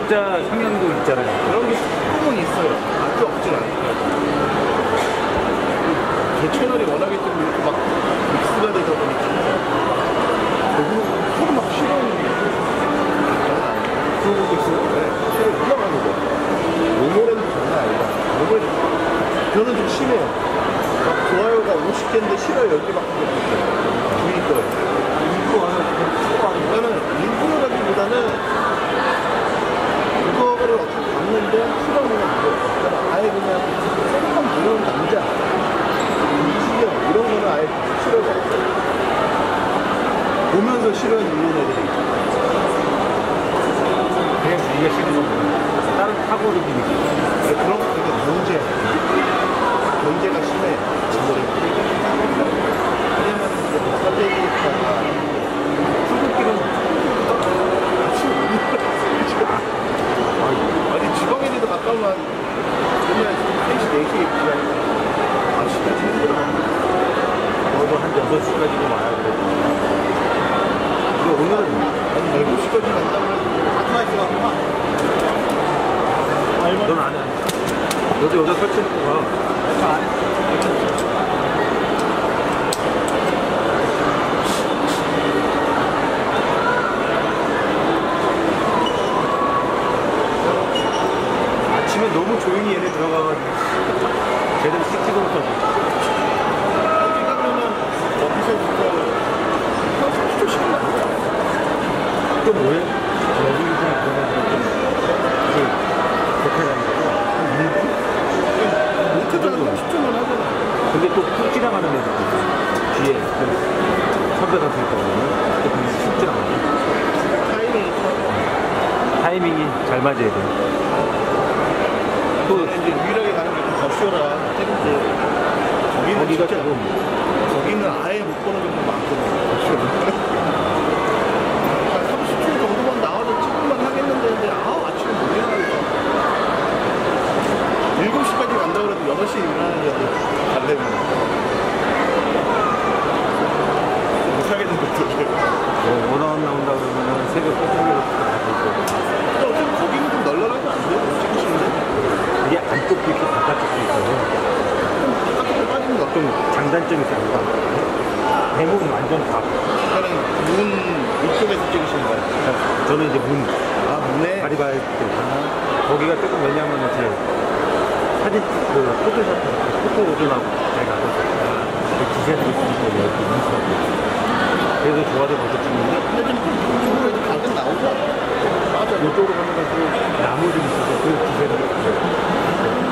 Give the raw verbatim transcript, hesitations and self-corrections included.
진짜 상향도 있잖아요. 그런 게 조금은 있어요. 아주 없진 않아요. 제 채널이 워낙에 좀 이렇게 막 믹스가 되다 보니까 대부분 서로 막 싫어하는 게 장난 아니에요. 그런 것도 있어요? 네, 서로 올라가는 거. 오모랜드 장난 아니다. 오모랜드 저는 좀 심해요. 막 좋아요가 오십 개인데 싫어요 열 개밖에 없어요. 주위 거예요. 이거 하나 그러니까는 일부러라기보다는 그거를 어떻게 봤는데 싫어하는 건 뭐예요? 그러니까 아예 그냥 생각 모르는 남자 이시경 이런 거는 아예 싫어져. 보면서 싫어하는 이런 애들이 있죠. 그냥 우리가 싫은 거고 다른 사고를 느끼고 그런 거 되게 경제 경제가 심해. 왜냐면 사대기니까 출근길은 아니 지방에도 가까우면 맨날 세 시, 네 시에 입지하니까 아직까지 힘들어. 너도 한 여섯 시까지도 와야 그래. 근데 오늘은 한 일곱 시까지 간다고 해도 가까이 있어. 넌 안 해. 너도 여기다 설치해놓고 가. 안 해. 아침에 너무 조용히 얘네 들어가가지고 제대로 찍지도 못하고. 여기 가면은 어디서부터 삼십 초씩 나오냐? 또 뭐해? 여기 있으면 그러면 좀 그렇게 다니는 거고. 못해도 한 삼십 초만 하잖아. 근데 또 푹 지나가는 애들 뒤에 그 선배가 있거든요. 또 그냥 푹 지나가요. 타이밍이 좋아. 타이밍이 잘 맞아야 돼. 또 이제 유일하게 가는 게 더 쉬워라. 태국도 거기는 거기가 진짜 조금 거기는 아예 못 보는 경우가 많거든요. 더 쉬워. 한 삼십 초 정도만 나와도 찍을만 하겠는데 근데 아 아침에 못 일어나겠다. 일곱 시까지 간다 그래도 여덟 시에 일어나는 애들 달래면 못하겠는 것들. 뭐 원아웃 나온다 그러면 새벽 새벽으로 가고 있거든. 근데 어차피 거기는 좀 널널하지 않대요? 찍으시는데? 이게 안쪽도 있고 바깥쪽도 있어요. 바깥으로 빠지는 거 좀 장단점이 있어요. 대부분 완전 다. 그러니까는 문 이쪽에서 찍으시는 거예요? 저는 이제 문 아 문에? 가리바이 때 거기가 조금 왜냐면 제 사진 그 포토샵 포토 오전하고 잘 가고 그 기세들이 있으니까 여기 인수하고 그래서 좋아서 거기서 찍는데 근데 좀 이쪽으로 해도 가끔 나오죠? 맞아. 이쪽으로 가면 그 나무 좀 있어서 그 기세들이